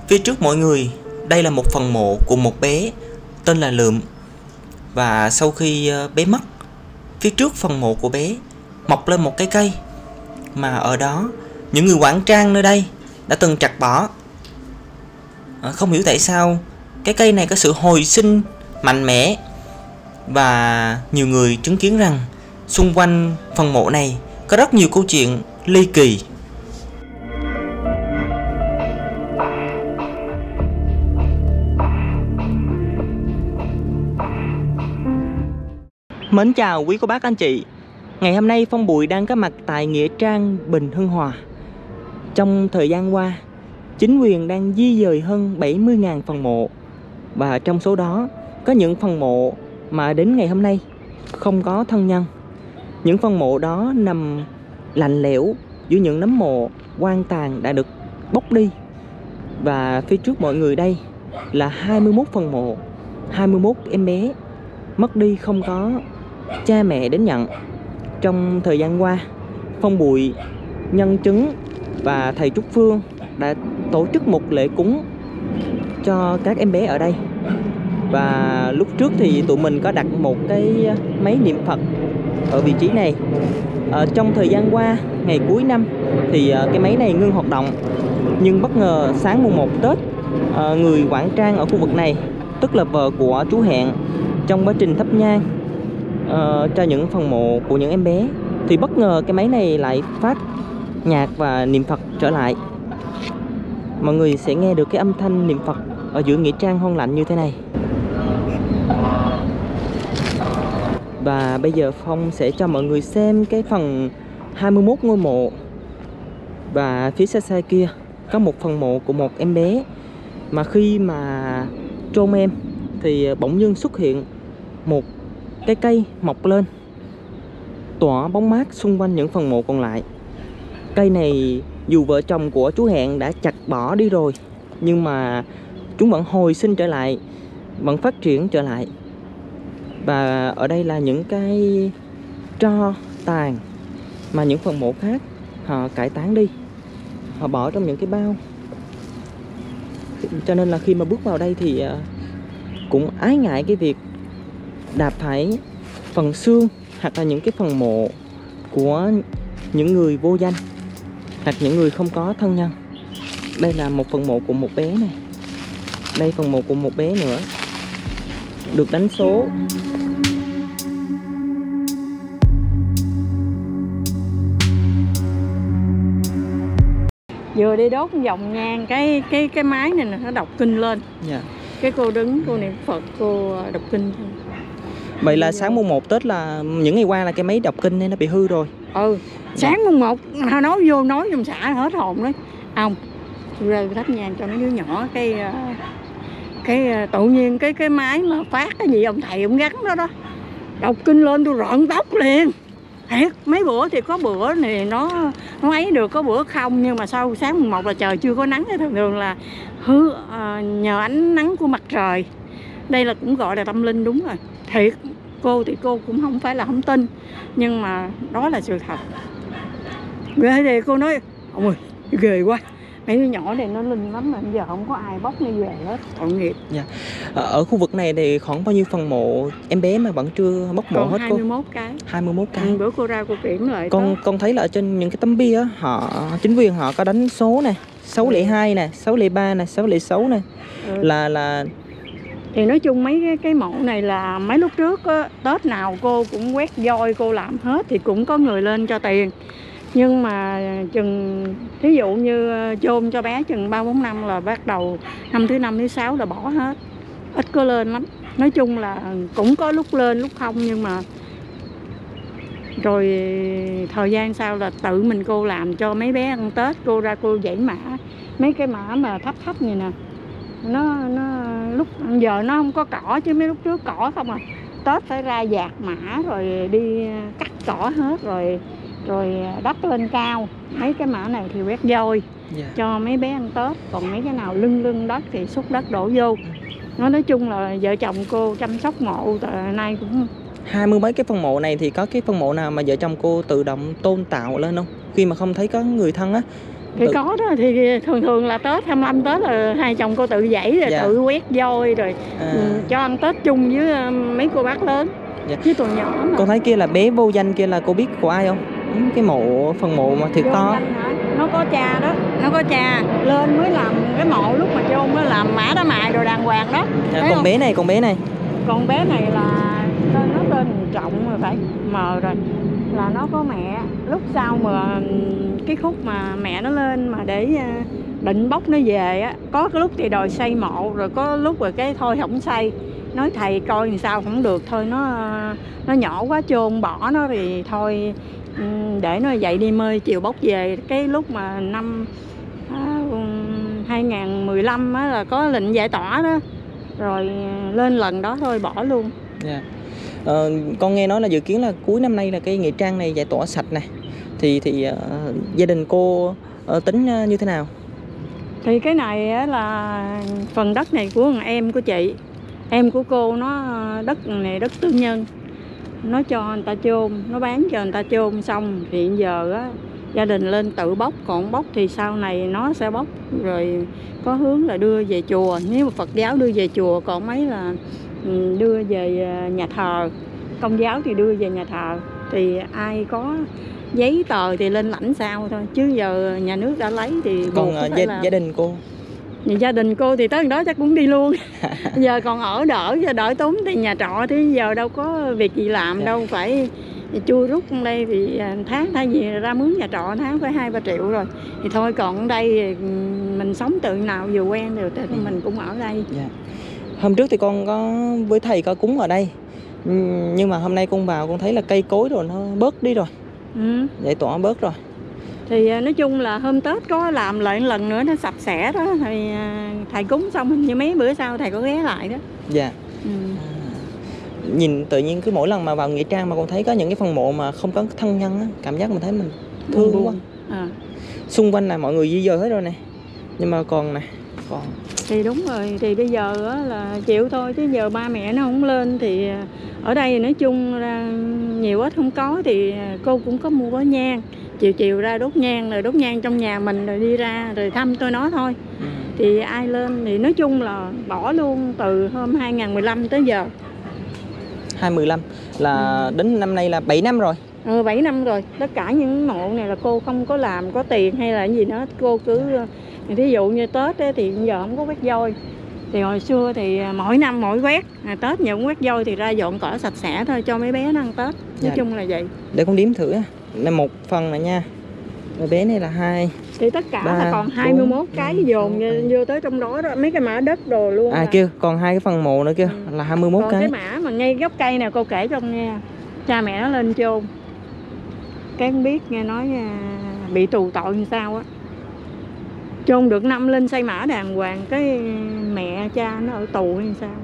Phía trước mọi người, đây là một phần mộ của một bé tên là Lượm. Và sau khi bé mất, phía trước phần mộ của bé mọc lên một cái cây mà ở đó những người quản trang nơi đây đã từng chặt bỏ. Không hiểu tại sao cái cây này có sự hồi sinh mạnh mẽ. Và nhiều người chứng kiến rằng xung quanh phần mộ này có rất nhiều câu chuyện ly kỳ. Mến chào quý cô bác anh chị. Ngày hôm nay Phong Bụi đang có mặt tại Nghĩa Trang Bình Hưng Hòa. Trong thời gian qua, chính quyền đang di dời hơn 70.000 phần mộ. Và trong số đó có những phần mộ mà đến ngày hôm nay không có thân nhân. Những phần mộ đó nằm lạnh lẽo giữa những nấm mộ hoang tàn đã được bốc đi. Và phía trước mọi người đây là 21 phần mộ, 21 em bé mất đi không có cha mẹ đến nhận. Trong thời gian qua, Phong Bụi, nhân chứng và thầy Trúc Phương đã tổ chức một lễ cúng cho các em bé ở đây. Và lúc trước thì tụi mình có đặt một cái máy niệm Phật ở vị trí này. Trong thời gian qua, ngày cuối năm thì cái máy này ngưng hoạt động. Nhưng bất ngờ sáng mùng 1 Tết, người quản trang ở khu vực này, tức là vợ của chú Hẹn, trong quá trình thắp nhang cho những phần mộ của những em bé, thì bất ngờ cái máy này lại phát nhạc và niệm Phật trở lại. Mọi người sẽ nghe được cái âm thanh niệm Phật ở giữa nghĩa trang hoang lạnh như thế này. Và bây giờ Phong sẽ cho mọi người xem cái phần 21 ngôi mộ. Và phía xa xa kia có một phần mộ của một em bé mà khi mà chôn em thì bỗng dưng xuất hiện một cái cây mọc lên tỏa bóng mát xung quanh những phần mộ còn lại. Cây này dù vợ chồng của chú Hẹn đã chặt bỏ đi rồi, nhưng mà chúng vẫn hồi sinh trở lại, vẫn phát triển trở lại. Và ở đây là những cái tro tàn mà những phần mộ khác họ cải tán đi, họ bỏ trong những cái bao. Cho nên là khi mà bước vào đây thì cũng ái ngại cái việc đạp phải phần xương hoặc là những cái phần mộ của những người vô danh hoặc những người không có thân nhân. Đây là một phần mộ của một bé này. Đây phần mộ của một bé nữa được đánh số. Vừa đi đốt vòng nhang cái máy này nó đọc kinh lên. Dạ. Cái cô đứng cô niệm Phật, cô đọc kinh. Vậy là sáng mùng 1 Tết là những ngày qua là cái máy đọc kinh này nó bị hư rồi. Sáng mùng 1 nói trong xã hết hồn đấy. Ông rơi thắp nhang cho nó đứa nhỏ, cái tự nhiên cái máy mà phát cái gì ông thầy ông gắn đó đọc kinh lên, tôi rợn tóc liền. Thiệt, mấy bữa thì có bữa này nó ấy được, có bữa không. Nhưng mà sau sáng mùng 1 là trời chưa có nắng, thường thường là nhờ ánh nắng của mặt trời. Đây là cũng gọi là tâm linh đúng rồi. Thiệt, cô thì cô cũng không phải là không tin, nhưng mà đó là sự thật. Ghê thì cô nói, ông ơi, ghê quá. Mấy đứa nhỏ này nó linh lắm mà bây giờ không có ai bóc nó về hết, tội nghiệp. Dạ. Ở khu vực này thì khoảng bao nhiêu phần mộ em bé mà vẫn chưa bóc mộ hết cô? 21 cái. 21 cái. Bữa cô ra cô kiểm lại. Con thấy là ở trên những cái tấm bia á, chính quyền họ có đánh số nè, 602 nè, 603 nè, 606 nè. Là thì nói chung mấy cái mộ này là mấy lúc trước á, Tết nào cô cũng quét voi, cô làm hết thì cũng có người lên cho tiền. Nhưng mà chừng thí dụ như chôn cho bé chừng 3-4 năm là bắt đầu năm thứ 5 thứ 6 là bỏ hết. Ít có lên lắm. Nói chung là cũng có lúc lên lúc không, nhưng mà rồi thời gian sau là tự mình cô làm cho mấy bé ăn Tết. Cô ra cô dãy mã, mấy cái mã mà thấp thấp như nè, nó lúc giờ nó không có cỏ, chứ mấy lúc trước cỏ không à. Tết phải ra dạt mã rồi đi cắt cỏ hết rồi đắp lên cao. Mấy cái mã này thì quét vôi cho mấy bé ăn Tết, còn mấy cái nào lưng đất thì xúc đất đổ vô. Nói chung là vợ chồng cô chăm sóc mộ từ nay cũng 20 mấy cái phần mộ này. Thì có cái phần mộ nào mà vợ chồng cô tự động tôn tạo lên không? Khi mà không thấy có người thân á, Thì có đó, thì thường là Tết 25 Tết là hai chồng cô tự dãy rồi tự quét voi rồi cho ăn Tết chung với mấy cô bác lớn với tụi nhỏ mà. Con thấy kia là bé vô danh kia là cô biết của ai không? Cái phần mộ mà thiệt to. Nó có cha đó, nó có cha lên mới làm cái mộ, lúc mà chôn mới làm mã đá mài rồi đàng hoàng đó. Con bé này con bé này là nó tên Trọng rồi phải mờ rồi, là nó có mẹ. Lúc sau mà cái khúc mà mẹ nó lên mà để định bốc nó về á, có cái lúc thì đòi xây mộ, rồi có lúc rồi cái thôi không xây, nói thầy coi làm sao không được, thôi nó nhỏ quá chôn bỏ nó thì thôi để nó dậy đi mơi chiều bốc về. Cái lúc mà năm 2015 á là có lệnh giải tỏa đó, rồi lên lần đó thôi bỏ luôn. Con nghe nói là dự kiến là cuối năm nay là cái nghĩa trang này giải tỏa sạch này, thì gia đình cô tính như thế nào? Thì cái này á là phần đất này của em của chị, em của cô, nó đất này đất tư nhân, nó cho người ta chôn, nó bán cho người ta chôn xong thì hiện giờ á gia đình lên tự bốc, còn bốc thì sau này nó sẽ bốc rồi có hướng là đưa về chùa, nếu mà Phật giáo đưa về chùa, còn mấy là đưa về nhà thờ, Công giáo thì đưa về nhà thờ. Thì ai có giấy tờ thì lên lãnh sau thôi, chứ giờ nhà nước đã lấy thì còn gia đình cô? Gia đình cô thì tới đó chắc cũng đi luôn. Giờ còn ở đỡ tốn tiền nhà trọ, thì giờ đâu có việc gì làm đâu, phải chui rút ở đây thì tháng thay vì ra mướn nhà trọ tháng phải 2-3 triệu rồi, thì thôi còn ở đây mình sống tự nào vừa quen rồi thì mình cũng ở đây. Hôm trước thì con có với thầy có cúng ở đây, nhưng mà hôm nay con vào con thấy là cây cối rồi nó bớt đi rồi, giải tỏa bớt rồi. Thì nói chung là hôm Tết có làm lại lần nữa nó sạch sẽ đó, thì thầy cúng xong hình như mấy bữa sau thầy có ghé lại đó. Nhìn tự nhiên cứ mỗi lần mà vào nghĩa trang mà con thấy có những cái phần mộ mà không có thân nhân á, cảm giác mình thấy mình thương quá. Xung quanh là mọi người di dời hết rồi này, nhưng mà còn thì đúng rồi, thì bây giờ á là chịu thôi, chứ giờ ba mẹ nó không lên thì ở đây nói chung ra nhiều ít không có, thì cô cũng có mua bó nhang, chiều ra đốt nhang, rồi đốt nhang trong nhà mình rồi đi ra rồi thăm tôi nó thôi. Thì ai lên thì nói chung là bỏ luôn từ hôm 2015 tới giờ. 2015 là đến năm nay là 7 năm rồi. 7 năm rồi. Tất cả những mộ này là cô không có làm có tiền hay là cái gì đó, cô cứ thí dụ như Tết ấy, thì giờ không có quét voi. Thì hồi xưa thì mỗi năm mỗi quét, Tết giờ cũng quét voi thì ra dọn cỏ sạch sẽ thôi cho mấy bé nó ăn Tết. Nói chung là vậy. Để con đếm thử. Là một phần này nha. Rồi bé này là 2. Thì tất cả 3, là còn 21 cái dồn vô tới trong đó đó, mấy cái mã đất đồ luôn. Kêu còn 2 cái phần mộ nữa kia là 21 còn cái. Cái mã mà ngay gốc cây nào cô kể cho con nghe. Cha mẹ nó lên chôn. Cái không biết nghe nói bị tù tội như sao á. Chôn được năm lên xây mã đàng hoàng, cái mẹ cha nó ở tù hay sao.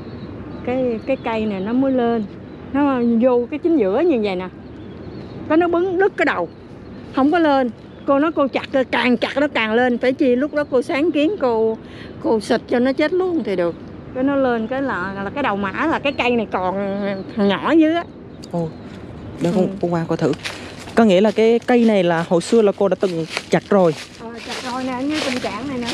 Cái cây này nó mới lên. Nó vô cái chính giữa như vậy nè. Nó bứng đứt cái đầu. Không có lên. Cô nói cô chặt, càng chặt nó càng lên. Phải chi lúc đó cô sáng kiến cô xịt cho nó chết luôn thì được. Cái nó lên cái là cái đầu mã, là cái cây này còn nhỏ dưới á. Để con qua coi thử. Có nghĩa là cái cây này là hồi xưa là cô đã từng chặt rồi. Chặt rồi nè, như tình trạng này nè.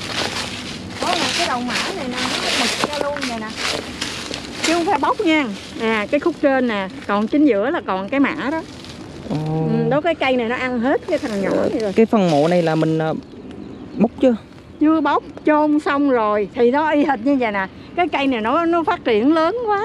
Có là cái đầu mã này nè, nó bật ra luôn vậy nè. Chứ không phải bóc nha. Cái khúc trên nè, còn chính giữa là còn cái mã đó. Đó, cái cây này nó ăn hết cái thằng nhỏ này rồi. Cái phần mộ này là mình bóc chưa? Chưa bóc, chôn xong rồi thì nó y hệt như vậy nè. Cái cây này nó phát triển lớn quá.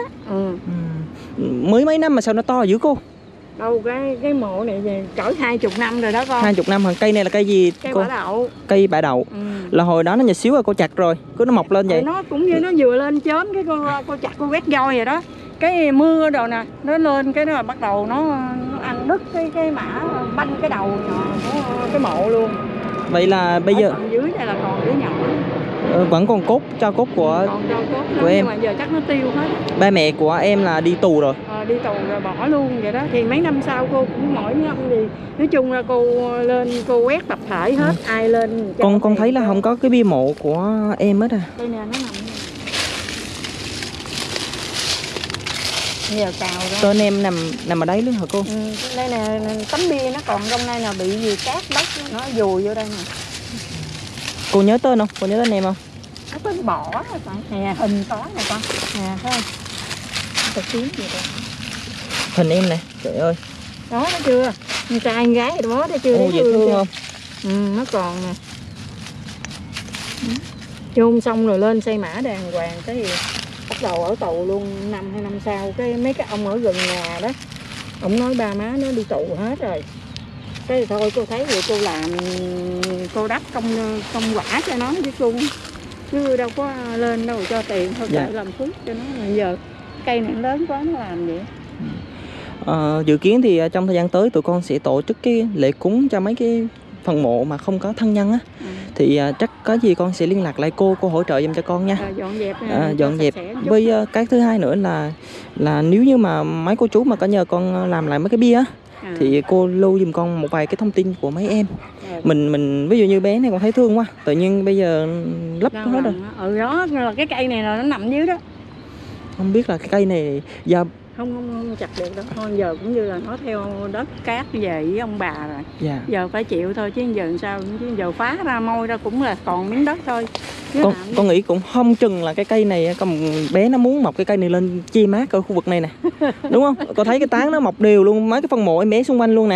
Mới mấy năm mà sao nó to dữ cô? Đâu cái mộ này cỡ 20 năm rồi đó con. 20 năm hả? Cây này là cây gì cây cô? Bả đậu. Cây bả đậu. Là hồi đó nó nhỏ xíu rồi cô chặt rồi, cứ nó mọc lên vậy. Nó cũng như nó vừa lên chớm cái cô chặt cô quét voi vậy đó. Cái mưa rồi nè, nó lên cái nó bắt đầu nó ăn đứt cái mã, banh cái đầu nhỏ của cái mộ luôn. Vậy là bây giờ dưới này là còn đứa nhỏ. Vẫn còn cho cốt của em. Nhưng mà giờ chắc nó tiêu hết. Ba mẹ của em là đi tù rồi. Đi tù rồi bỏ luôn vậy đó. Thì mấy năm sau cô cũng mỗi năm gì nói chung là cô lên cô quét tập thể hết. Ai lên con thấy là không có cái bia mộ của em hết à. Đây nè, nó nằm Giờ cào rồi. Tên em nằm ở đấy luôn hả cô? Đây nè, tấm bia nó còn trong đây là bị gì cát đất nó dùi vô đây nè. Cô nhớ tên không? Cô nhớ tên em không? Nó tên bỏ rồi con. Nè, hình có nè con. Nè, thấy không? Tôi kiếm gì đây. Hình em nè, trời ơi. Đó, thấy chưa? Con trai con gái đó, thấy chưa? Ô, dễ thương không? Nó còn nè. Chôn xong rồi lên xây mã đàng hoàng, cái gì bắt đầu ở tù luôn 5 2 năm sau. Cái mấy cái ông ở gần nhà đó, ông nói ba má nó đi tù hết rồi. Cái thì thôi cô thấy vậy cô làm, cô đắp công quả cho nó chứ đâu có lên đâu cho tiền thôi. Dạ. Làm phước cho nó. Bây giờ cây này lớn quá nó làm vậy. Dự kiến thì trong thời gian tới tụi con sẽ tổ chức cái lễ cúng cho mấy cái phần mộ mà không có thân nhân á. Thì chắc có gì con sẽ liên lạc lại cô hỗ trợ giùm cho con nha. Dọn dẹp. Với cái thứ hai nữa là nếu như mà mấy cô chú mà có nhờ con làm lại mấy cái bia á, thì cô lưu giùm con một vài cái thông tin của mấy em. Mình ví dụ như bé này con thấy thương quá, tự nhiên bây giờ lấp hết rồi. Đó là cái cây này là nó nằm dưới đó. Không biết là cái cây này giờ không chặt được đâu. Thôi giờ cũng như là nó theo đất cát về với ông bà rồi. Dạ. Giờ phải chịu thôi chứ giờ sao, chứ giờ phá ra môi ra cũng là còn miếng đất thôi. Con nghĩ cũng không chừng là cái cây này con bé nó muốn mọc cái cây này lên che mát ở khu vực này nè. Đúng không? Con thấy cái tán nó mọc đều luôn, mấy cái phân mộ em bé xung quanh luôn nè.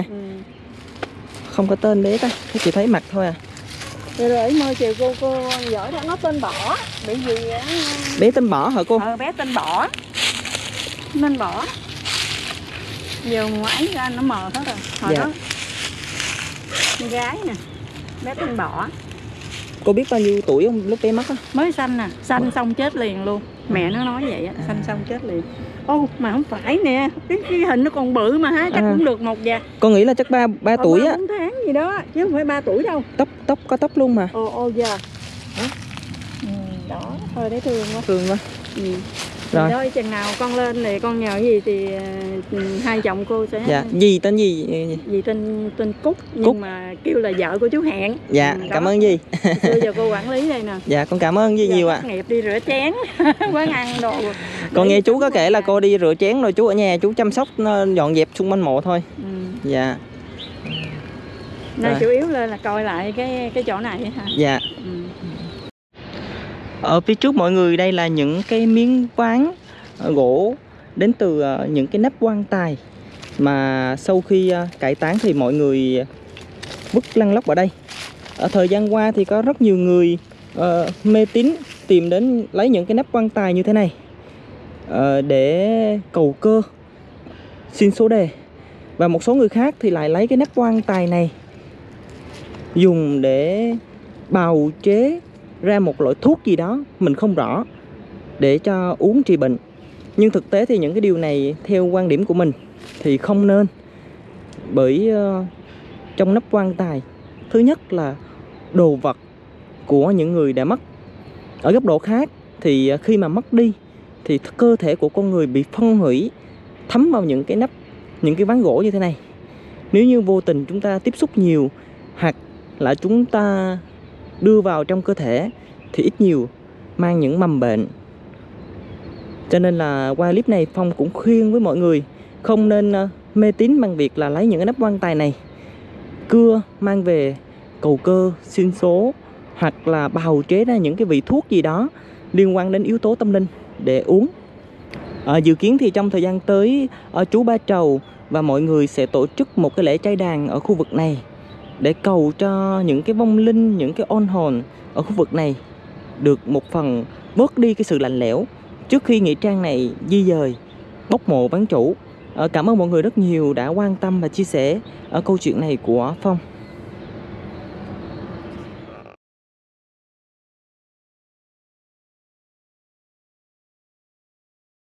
Không có tên bé ta, chỉ thấy mặt thôi à. Rồi mơ chiều cô giỏi đó, nó tên Bỏ. Bị gì á? Bé tên Bỏ hả cô? Bé tên Bỏ. Nên Bỏ. Giờ ngoái ra nó mờ hết rồi. Hồi đó con gái nè, bé tên Bỏ. Cô biết bao nhiêu tuổi không lúc bé mất á? Mới sanh nè, sanh xong chết liền luôn. Mẹ nó nói vậy á, sanh xong chết liền. Ô mà không phải nè, cái hình nó còn bự mà ha, chắc cũng được một dạ. Con nghĩ là chắc 3 tuổi á. 4 tháng gì đó, chứ không phải 3 tuổi đâu. Tóc có tóc luôn mà. Ô dạ. Đó, thôi đấy thương quá. Thương quá. Rồi thôi, chừng nào con lên thì con nhờ gì thì hai chồng cô sẽ. Dạ, dì tên gì? Dì tên Cúc, nhưng mà kêu là vợ của chú Hẹn. Dạ, cảm ơn dì. Bây giờ cô quản lý đây nè. Dạ, con cảm ơn dì nhiều ạ. Nghiệp đi rửa chén, quán ăn đồ. Con nghe chú có kể là cô đi rửa chén rồi chú ở nhà chú chăm sóc dọn dẹp xung quanh mộ thôi. Dạ. Nên chủ yếu là coi lại cái chỗ này hả? Dạ. Ở phía trước mọi người đây là những cái miếng ván gỗ đến từ những cái nắp quan tài mà sau khi cải táng thì mọi người vứt lăn lóc ở đây. Ở thời gian qua thì có rất nhiều người mê tín tìm đến lấy những cái nắp quan tài như thế này để cầu cơ, xin số đề. Và một số người khác thì lại lấy cái nắp quan tài này dùng để bào chế ra một loại thuốc gì đó mình không rõ để cho uống trị bệnh. Nhưng thực tế thì những cái điều này theo quan điểm của mình thì không nên. Bởi trong nắp quan tài, thứ nhất là đồ vật của những người đã mất. Ở góc độ khác thì khi mà mất đi thì cơ thể của con người bị phân hủy, thấm vào những cái nắp, những cái ván gỗ như thế này. Nếu như vô tình chúng ta tiếp xúc nhiều hoặc là chúng ta đưa vào trong cơ thể thì ít nhiều mang những mầm bệnh. Cho nên là qua clip này Phong cũng khuyên với mọi người không nên mê tín bằng việc là lấy những cái nắp quan tài này cưa mang về cầu cơ, xin số hoặc là bào chế ra những cái vị thuốc gì đó liên quan đến yếu tố tâm linh để uống. Dự kiến thì trong thời gian tới chú Ba Trầu và mọi người sẽ tổ chức một cái lễ trai đàn ở khu vực này để cầu cho những cái vong linh, những cái oan hồn ở khu vực này được một phần bớt đi cái sự lạnh lẽo trước khi nghĩa trang này di dời, bốc mộ ván chủ. Cảm ơn mọi người rất nhiều đã quan tâm và chia sẻ ở câu chuyện này của Phong.